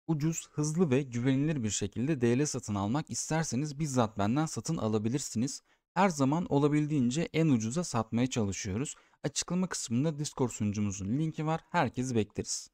Ucuz, hızlı ve güvenilir bir şekilde DL satın almak isterseniz bizzat benden satın alabilirsiniz. Her zaman olabildiğince en ucuza satmaya çalışıyoruz. Açıklama kısmında Discord sunucumuzun linki var. Herkesi bekleriz.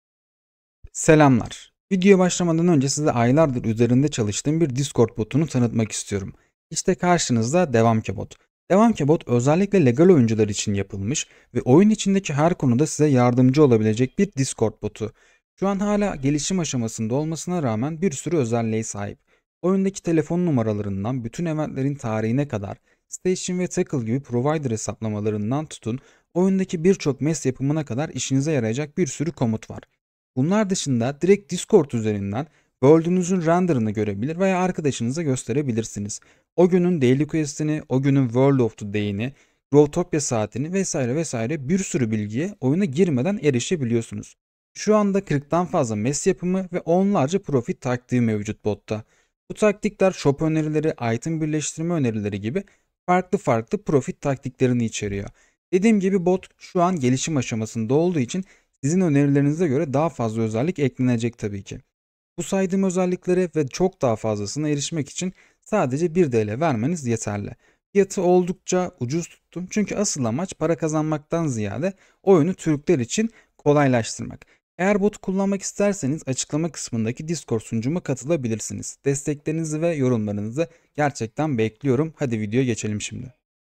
Selamlar. Videoya başlamadan önce size aylardır üzerinde çalıştığım bir Discord botunu tanıtmak istiyorum. İşte karşınızda Devamke Bot. Devamke Bot özellikle legal oyuncular için yapılmış ve oyun içindeki her konuda size yardımcı olabilecek bir Discord botu. Şu an hala gelişim aşamasında olmasına rağmen bir sürü özelliğe sahip. Oyundaki telefon numaralarından bütün eventlerin tarihine kadar, Station ve Tackle gibi provider hesaplamalarından tutun, oyundaki birçok MES yapımına kadar işinize yarayacak bir sürü komut var. Bunlar dışında direkt Discord üzerinden World'ünüzün renderını görebilir veya arkadaşınıza gösterebilirsiniz. O günün Daily Quest'ini, o günün World of the Day'ini, Growtopia saatini vesaire vesaire bir sürü bilgiye oyuna girmeden erişebiliyorsunuz. Şu anda 40'tan fazla MES yapımı ve onlarca profit taktiği mevcut botta. Bu taktikler shop önerileri, item birleştirme önerileri gibi farklı profit taktiklerini içeriyor. Dediğim gibi bot şu an gelişim aşamasında olduğu için sizin önerilerinize göre daha fazla özellik eklenecek tabii ki. Bu saydığım özelliklere ve çok daha fazlasına erişmek için sadece 1 TL vermeniz yeterli. Fiyatı oldukça ucuz tuttum çünkü asıl amaç para kazanmaktan ziyade oyunu Türkler için kolaylaştırmak. Eğer botu kullanmak isterseniz açıklama kısmındaki Discord sunucuma katılabilirsiniz. Desteklerinizi ve yorumlarınızı gerçekten bekliyorum. Hadi videoya geçelim şimdi.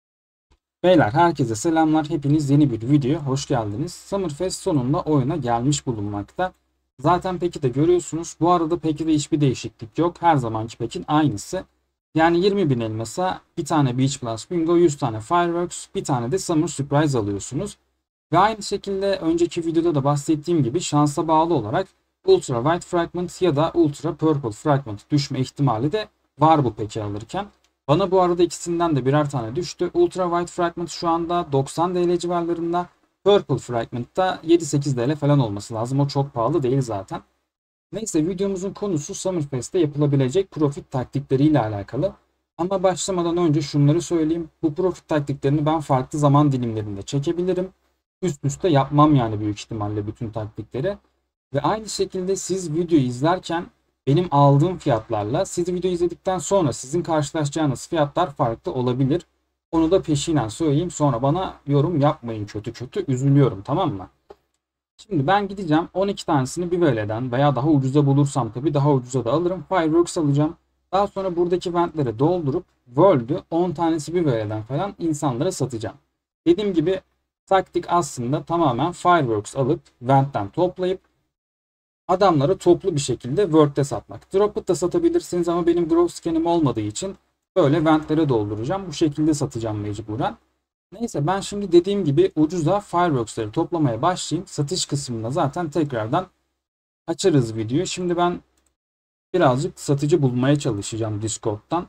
Beyler herkese selamlar. Hepiniz yeni bir videoya hoş geldiniz. Summerfest sonunda oyuna gelmiş bulunmakta. Zaten peki de görüyorsunuz. Bu arada peki de hiçbir değişiklik yok. Her zamanki pekin aynısı. Yani 20.000 elmasa bir tane Beach Plus Bingo, 100 tane Fireworks, bir tane de Summer Surprise alıyorsunuz. Ve aynı şekilde önceki videoda da bahsettiğim gibi şansa bağlı olarak Ultra White Fragment ya da Ultra Purple Fragment düşme ihtimali de var bu peki alırken. Bana bu arada ikisinden de birer tane düştü. Ultra White Fragment şu anda 90 TL civarlarında. Purple Fragment da 7-8 TL falan olması lazım. O çok pahalı değil zaten. Neyse videomuzun konusu Summerfest'te yapılabilecek profit taktikleriyle alakalı. Ama başlamadan önce şunları söyleyeyim. Bu profit taktiklerini ben farklı zaman dilimlerinde çekebilirim. Üst üste yapmam yani büyük ihtimalle bütün taktikleri. Ve aynı şekilde siz videoyu izlerken benim aldığım fiyatlarla siz video izledikten sonra sizin karşılaşacağınız fiyatlar farklı olabilir. Onu da peşinen söyleyeyim. Sonra bana yorum yapmayın kötü üzülüyorum, tamam mı? Şimdi ben gideceğim 12 tanesini bir VL'den veya daha ucuza bulursam tabii daha ucuza da alırım. Fireworks alacağım. Daha sonra buradaki ventleri doldurup World'ü 10 tanesi bir VL'den falan insanlara satacağım. Dediğim gibi taktik aslında tamamen Fireworks alıp vent'ten toplayıp adamları toplu bir şekilde World'de satmak. Drop'u da satabilirsiniz ama benim Growth scan'im olmadığı için böyle ventlere dolduracağım. Bu şekilde satacağım mecburen. Neyse ben şimdi dediğim gibi ucuza Fireworks'ları toplamaya başlayayım. Satış kısmında zaten tekrardan açarız videoyu. Şimdi ben birazcık satıcı bulmaya çalışacağım Discord'dan.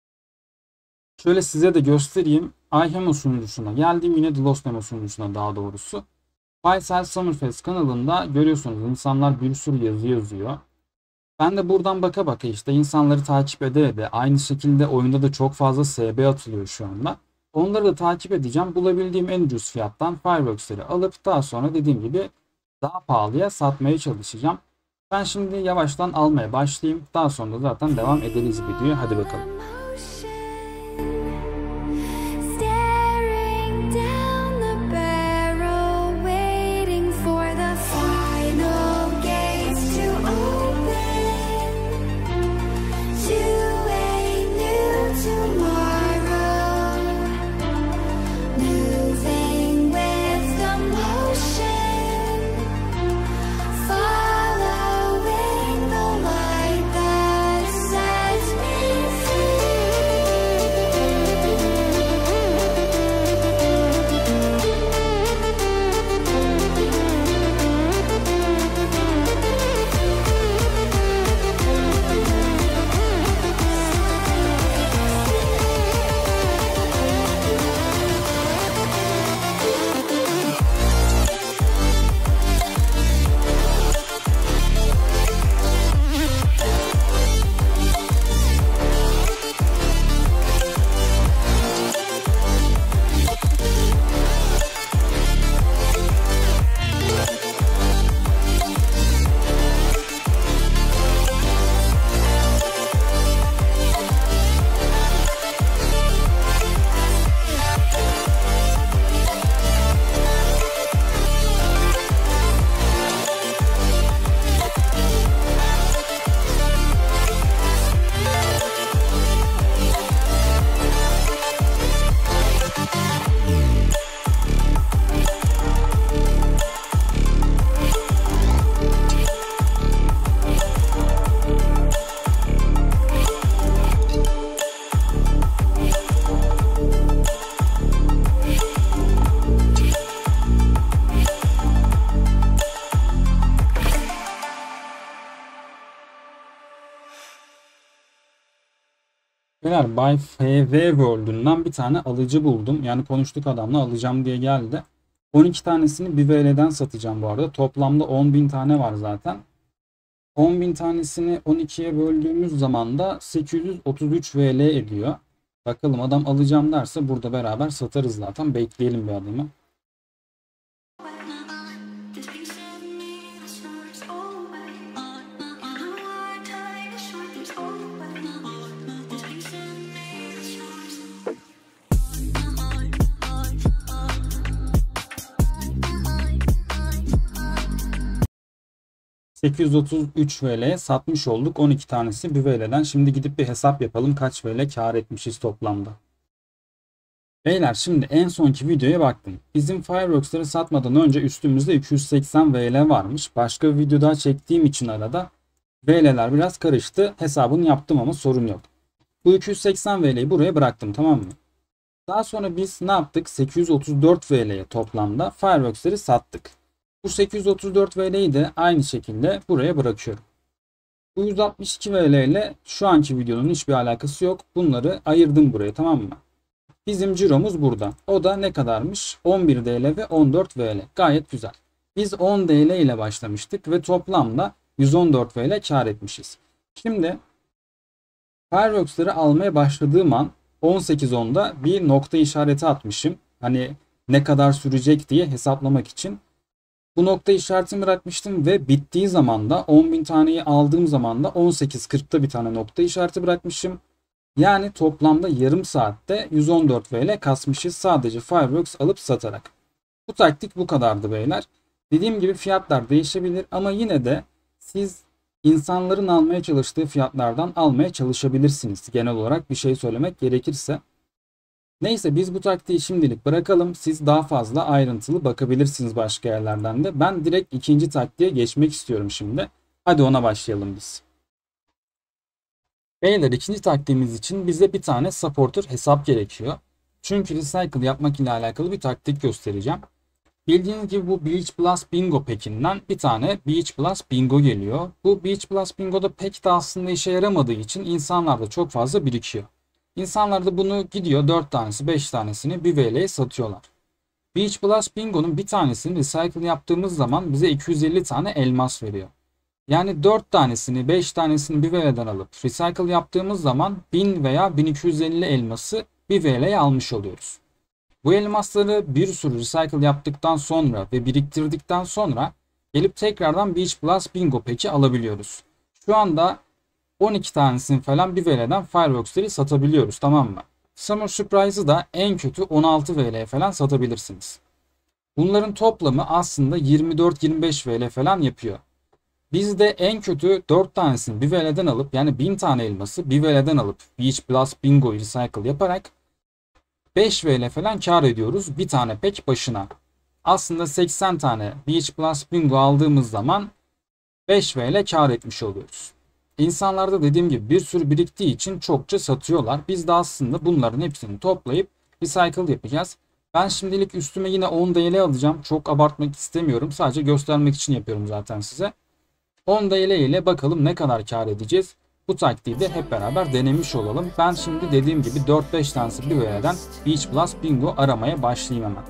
Şöyle size de göstereyim. iHemo sunucusuna geldim. Yine The Lost Memo sunucusuna daha doğrusu. Faysal Summerfest kanalında görüyorsunuz insanlar bir sürü yazı yazıyor. Ben de buradan baka işte insanları takip ede aynı şekilde oyunda da çok fazla SB atılıyor şu anda. Onları da takip edeceğim. Bulabildiğim en ucuz fiyattan Fireworks'leri alıp daha sonra dediğim gibi daha pahalıya satmaya çalışacağım. Ben şimdi yavaştan almaya başlayayım. Daha sonra zaten devam ederiz videoya. Hadi bakalım. Beyler Bay FV World'ünden bir tane alıcı buldum. Yani konuştuk adamla, alacağım diye geldi. 12 tanesini 1 VL'den satacağım bu arada. Toplamda 10.000 tane var zaten. 10.000 tanesini 12'ye böldüğümüz zaman da 833 VL ediyor. Bakalım adam alacağım derse burada beraber satarız zaten. Bekleyelim bir adamı. ...833 VL'ye satmış olduk. 12 tanesi 1 VL'den. Şimdi gidip bir hesap yapalım. Kaç VL kar etmişiz toplamda. Beyler şimdi en sonki videoya baktım. Bizim Fireworks'ları satmadan önce üstümüzde 280 VL varmış. Başka bir video daha çektiğim için arada VL'ler biraz karıştı. Hesabını yaptım ama sorun yok. Bu 280 VL'yi buraya bıraktım, tamam mı? Daha sonra biz ne yaptık? 834 VL'ye toplamda Fireworks'ları sattık. Bu 834 VL'yi de aynı şekilde buraya bırakıyorum. Bu 162 VL ile şu anki videonun hiçbir alakası yok. Bunları ayırdım buraya, tamam mı? Bizim ciromuz burada. O da ne kadarmış? 11 DL ve 14 VL. Gayet güzel. Biz 10 DL ile başlamıştık ve toplamda 114 VL kar etmişiz. Şimdi Fireworks'ları almaya başladığım an 18.10'da bir nokta işareti atmışım. Hani ne kadar sürecek diye hesaplamak için. Bu nokta işaretini bırakmıştım ve bittiği zaman da 10.000 taneyi aldığım zaman da 18.40'da bir tane nokta işareti bırakmışım. Yani toplamda yarım saatte 114 VL kasmışız sadece Fireworks alıp satarak. Bu taktik bu kadardı beyler. Dediğim gibi fiyatlar değişebilir ama yine de siz insanların almaya çalıştığı fiyatlardan almaya çalışabilirsiniz. Genel olarak bir şey söylemek gerekirse. Neyse biz bu taktiği şimdilik bırakalım. Siz daha fazla ayrıntılı bakabilirsiniz başka yerlerden de. Ben direkt ikinci taktiğe geçmek istiyorum şimdi. Hadi ona başlayalım biz. Beyler ikinci taktiğimiz için bize bir tane supporter hesap gerekiyor. Çünkü recycle yapmak ile alakalı bir taktik göstereceğim. Bildiğiniz gibi bu Beach Plus Bingo packinden bir tane Beach Plus Bingo geliyor. Bu Beach Plus Bingo'da pek de aslında işe yaramadığı için insanlarda çok fazla birikiyor. İnsanlar da bunu gidiyor 4 tanesi 5 tanesini 1 VL'ye satıyorlar. Beach Plus Bingo'nun bir tanesini recycle yaptığımız zaman bize 250 tane elmas veriyor. Yani 4 tanesini 5 tanesini 1 VL'den alıp recycle yaptığımız zaman 1000 veya 1250 elması 1 VL'ye almış oluyoruz. Bu elmasları bir sürü recycle yaptıktan sonra ve biriktirdikten sonra gelip tekrardan Beach Plus Bingo Pack'i alabiliyoruz. Şu anda 12 tanesini falan 1 VL'den Fireworks'ları satabiliyoruz, tamam mı? Summer Surprise'ı da en kötü 16 VL'ye falan satabilirsiniz. Bunların toplamı aslında 24-25 VL falan yapıyor. Biz de en kötü 4 tanesini 1 VL'den alıp yani 1000 tane elması 1 VL'den alıp Beach Plus Bingo'yu recycle yaparak 5 VL falan kar ediyoruz bir tane pack başına. Aslında 80 tane Beach Plus Bingo aldığımız zaman 5 VL kar etmiş oluyoruz. İnsanlarda dediğim gibi bir sürü biriktiği için çokça satıyorlar. Biz de aslında bunların hepsini toplayıp recycle yapacağız. Ben şimdilik üstüme yine 10 DL alacağım. Çok abartmak istemiyorum. Sadece göstermek için yapıyorum zaten size. 10 DL ile bakalım ne kadar kar edeceğiz. Bu taktiği de hep beraber denemiş olalım. Ben şimdi dediğim gibi 4-5 tanesi bir vereden Beach Plus Bingo aramaya başlayayım hemen.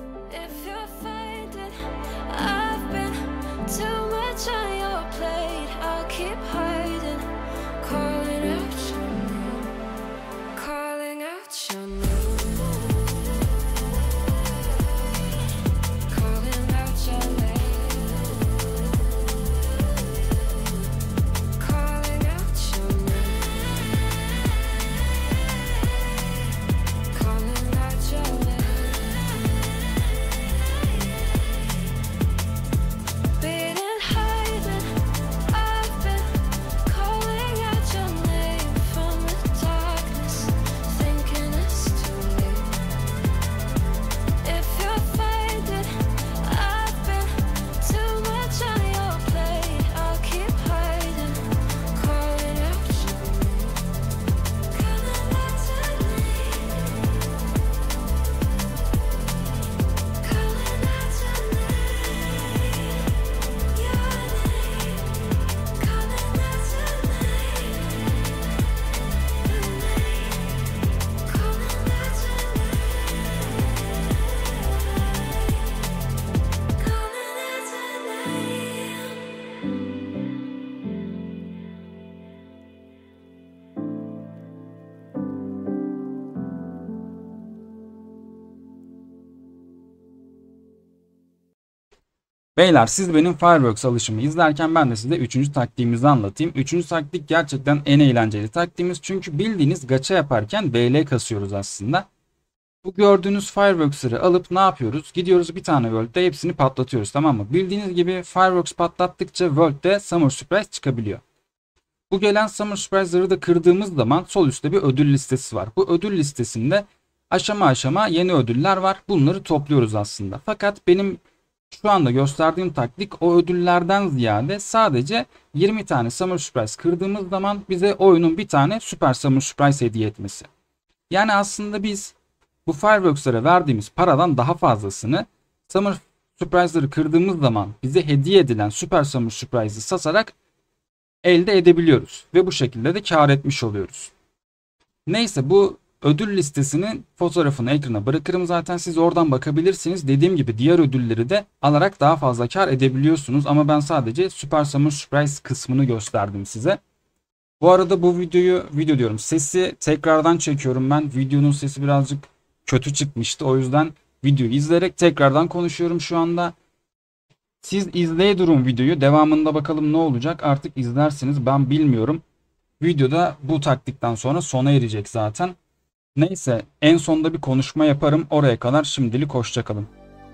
Beyler siz benim Fireworks alışımı izlerken ben de size 3. taktiğimizi anlatayım. 3. taktik gerçekten en eğlenceli taktiğimiz. Çünkü bildiğiniz gacha yaparken BL kasıyoruz aslında. Bu gördüğünüz Fireworks'ları alıp ne yapıyoruz? Gidiyoruz bir tane World'de hepsini patlatıyoruz, tamam mı? Bildiğiniz gibi Fireworks patlattıkça World'de Summer Surprise çıkabiliyor. Bu gelen Summer Surprise'ları da kırdığımız zaman sol üstte bir ödül listesi var. Bu ödül listesinde aşama aşama yeni ödüller var. Bunları topluyoruz aslında. Fakat benim şu anda gösterdiğim taktik o ödüllerden ziyade sadece 20 tane Summer Surprise kırdığımız zaman bize oyunun bir tane Super Summer Surprise hediye etmesi. Yani aslında biz bu Fireworks'lara verdiğimiz paradan daha fazlasını Summer Surprise'ları kırdığımız zaman bize hediye edilen Super Summer Surprise'ı satarak elde edebiliyoruz. Ve bu şekilde de kar etmiş oluyoruz. Neyse, bu ödül listesinin fotoğrafını ekrana bırakırım, zaten siz oradan bakabilirsiniz. Dediğim gibi diğer ödülleri de alarak daha fazla kar edebiliyorsunuz. Ama ben sadece Super Summer Surprise kısmını gösterdim size. Bu arada bu video diyorum, sesi tekrardan çekiyorum ben. Videonun sesi birazcık kötü çıkmıştı. O yüzden videoyu izleyerek tekrardan konuşuyorum şu anda. Siz izleye durun videoyu. Devamında bakalım ne olacak. Artık izlersiniz, ben bilmiyorum. Videoda bu taktikten sonra sona erecek zaten. Neyse, en sonda bir konuşma yaparım. Oraya kadar şimdilik hoşça kalın.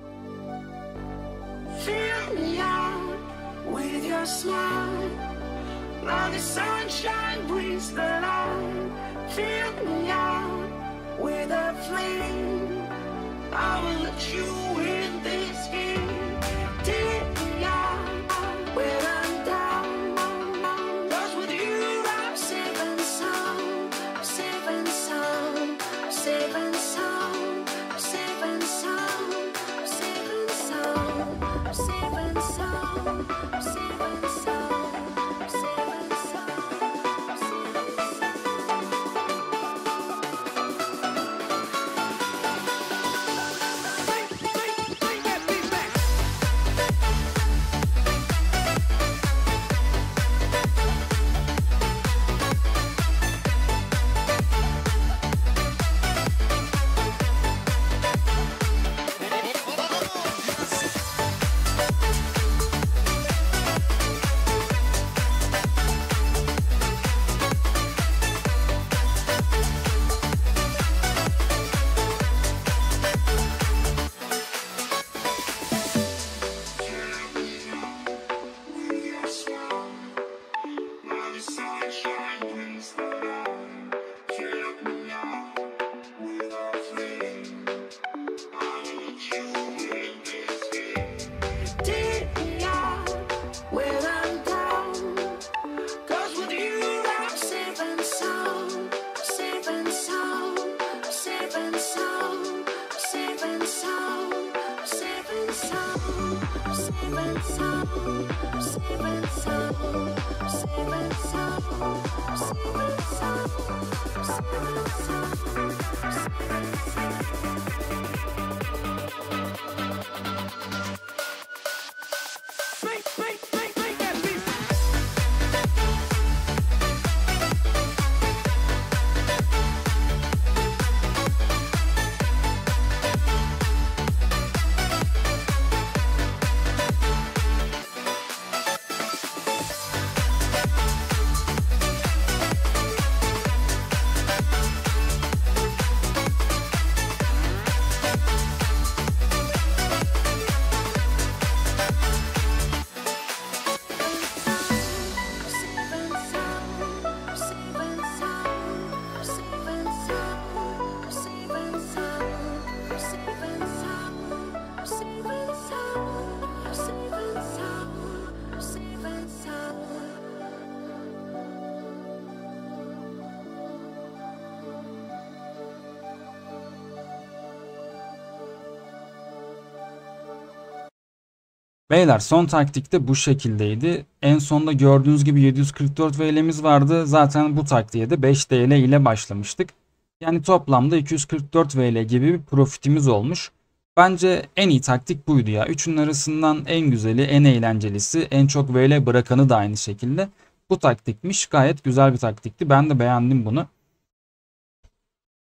Beyler, son taktikte bu şekildeydi. En sonda gördüğünüz gibi 744 VL'miz vardı. Zaten bu taktiğe de 5 TL ile başlamıştık. Yani toplamda 244 VL gibi bir profitimiz olmuş. Bence en iyi taktik buydu ya. Üçünün arasından en güzeli, en eğlencelisi, en çok VL bırakanı da aynı şekilde. Bu taktikmiş. Gayet güzel bir taktikti. Ben de beğendim bunu.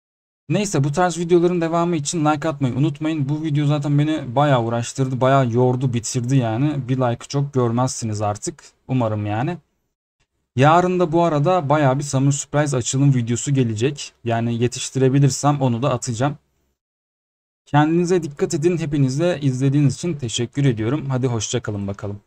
Neyse, bu tarz videoların devamı için like atmayı unutmayın. Bu video zaten beni bayağı uğraştırdı, bayağı yordu, bitirdi yani. Bir like çok görmezsiniz artık. Umarım yani. Yarın da bu arada bayağı bir Summer Surprise açılım videosu gelecek. Yani yetiştirebilirsem onu da atacağım. Kendinize dikkat edin. Hepinize izlediğiniz için teşekkür ediyorum. Hadi hoşça kalın bakalım.